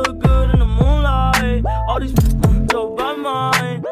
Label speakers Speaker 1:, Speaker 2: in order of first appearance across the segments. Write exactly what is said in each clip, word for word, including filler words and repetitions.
Speaker 1: look good in the moonlight. All these so by mine.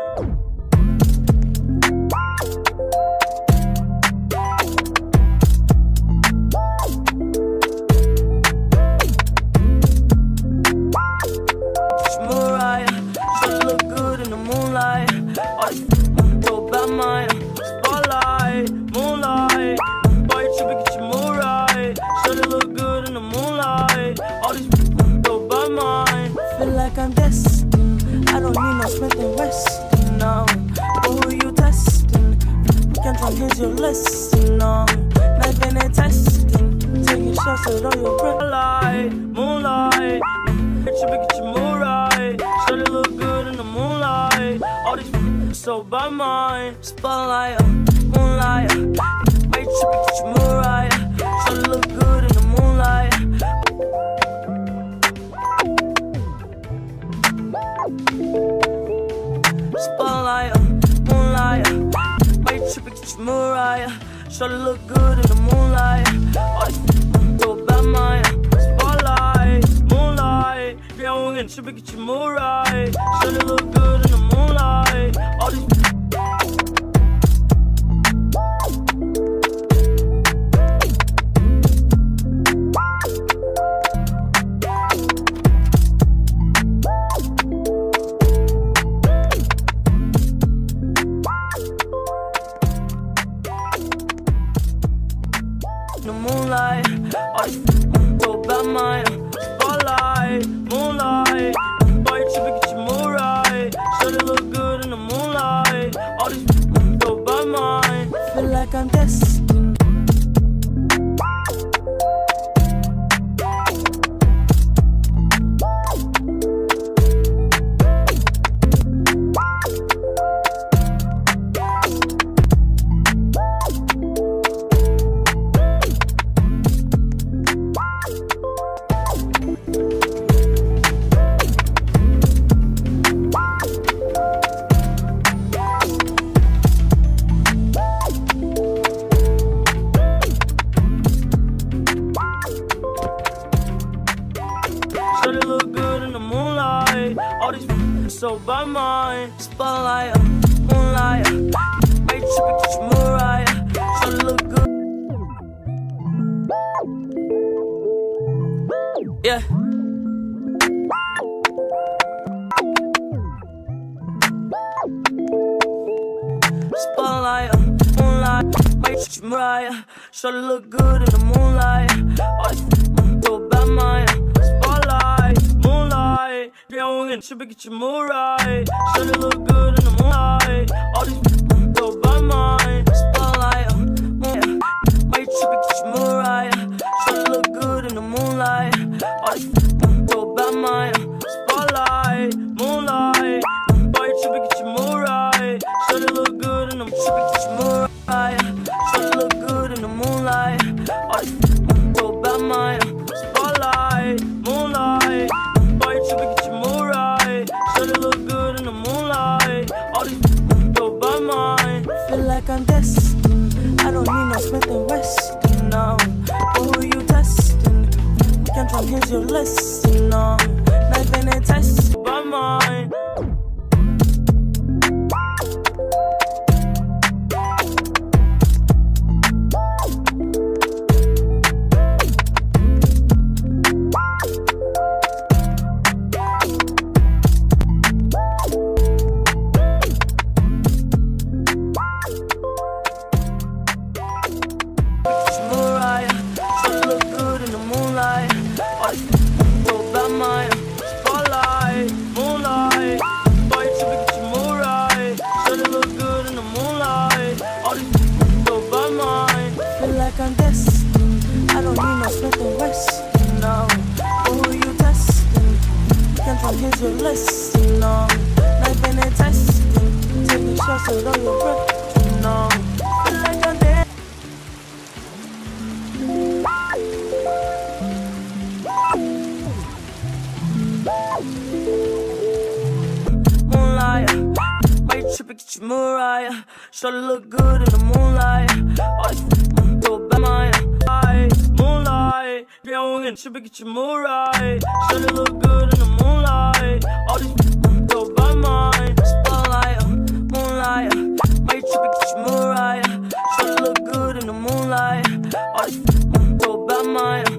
Speaker 1: Mariah, she look good in the moonlight. All these so by mine. Spotlight, moonlight. Boy, you trippin', get your mood right. She look good in the moonlight. All these so by mine.
Speaker 2: Feel like I'm destined. I don't need no Smith and Wesson, no. But who you testing? Can't try, here's your lesson, no. Knife and testing. Taking shots at all your breath.
Speaker 1: Spotlight, moonlight. Bitch, you get your mood right. She look good in the moonlight. All these so by mine.
Speaker 2: Spotlight, moonlight. Make sure you get your mood right. She look good in the moonlight. Spotlight, moonlight. Make sure you get your mood right. She look good in the moonlight. All these so by mine.
Speaker 1: Spotlight, moonlight. Yeah, I'm gonna trip and get your mood right. She look good in the moonlight. All these
Speaker 2: the moonlight, all these so by mine.
Speaker 1: spotlight, moonlight. Boy, you trippin', get your mood right. She look good in the moonlight. All these so by mine.
Speaker 2: Feel like I'm destined.
Speaker 1: She look good in the moonlight. All these so by mine.
Speaker 2: Spotlight, moonlight. Make sure you get your mood right. She look good. Yeah. Spotlight, moonlight. Make sure you right. She look good in the moonlight. All these so by mine.
Speaker 1: Spotlight, moonlight. Yeah, I'm gonna trip and get your mood right. She look good in the moonlight. All these so by mine.
Speaker 2: Spotlight, moonlight. Make sure you get your mood right. She look good in the moonlight. All these so by mine.
Speaker 1: Spotlight, moonlight. Boy, you trippin', get your mood right. She look good in the
Speaker 2: mood right. She look good in the moonlight. All these so by mine.
Speaker 1: Spotlight, moonlight. Boy, you trippin', get your mood right. She look good in the moonlight. All these so by mine.
Speaker 2: Feel like I'm destined. I don't need no Smith and Wesson, no. But who you testing? Can't try, here's your lesson, no. Knife and testing
Speaker 1: by mine. Spotlight, moonlight. Boy, you trippin', get your mood right. She look good in the moonlight. All these so by mine.
Speaker 2: Feel like I'm destined. I don't need no Smith and Wesson, no. But who you testing? Can't try, here's your lesson, no. Knife and testing. Taking shots at all your breath, no. Feel like I'm destined. Moonlight, might trip and get your mood right. Sure look good in the moonlight. All these so by mine.
Speaker 1: Moonlight, yeah, testing. Should be get your mood right. Should it look good in the moonlight? All these uh, go by mine. Spotlight, uh, moonlight. Uh, might trip and get your mood right. Should it look good in the moonlight? All these uh, go by mine.